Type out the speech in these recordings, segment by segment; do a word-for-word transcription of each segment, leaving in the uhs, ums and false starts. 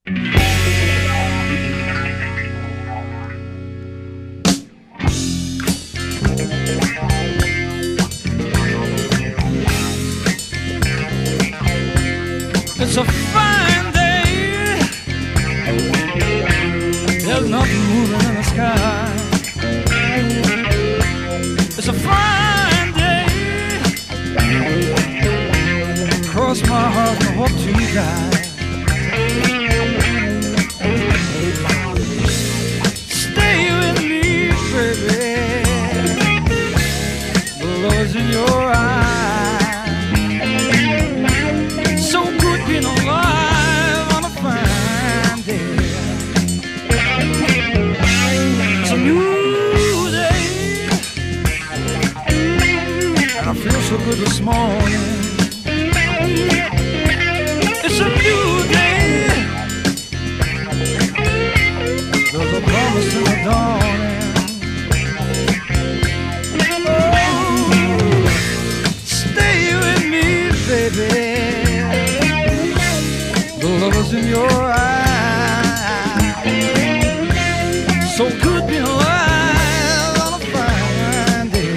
It's a fine day. There's nothing moving in the sky. It's a fine day. Cross my heart and hope to die. Stay with me, baby. The love's in your eyes. Been alive on a fine day. It's a new day, and I feel so good this morning. It's a new day. There's a promise in the dawning. Oh, stay with me, baby. The love's in your eyes. So good being alive on a fine day.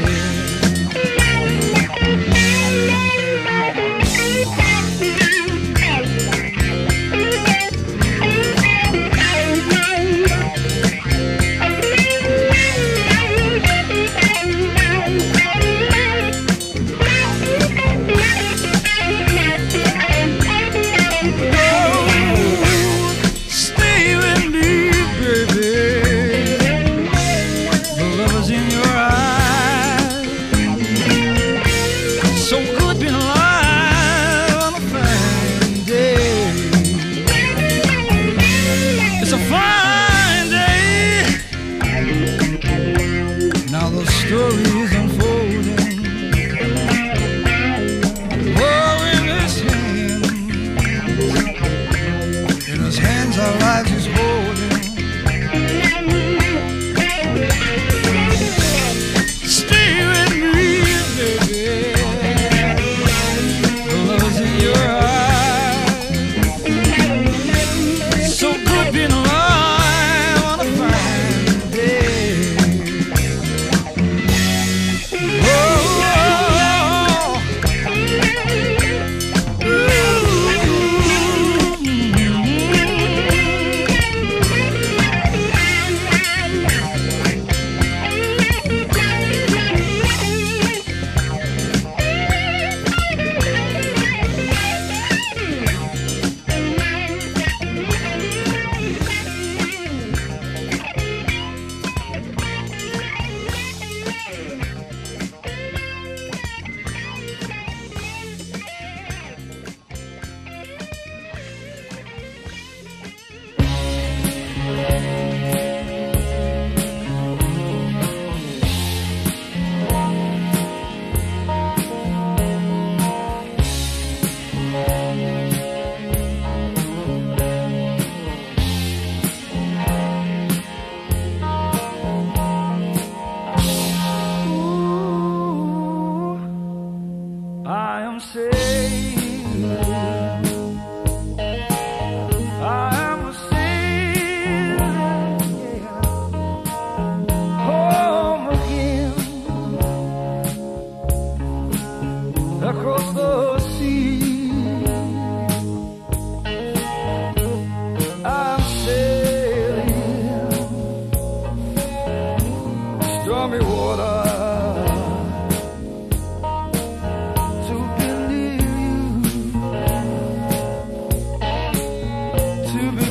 To be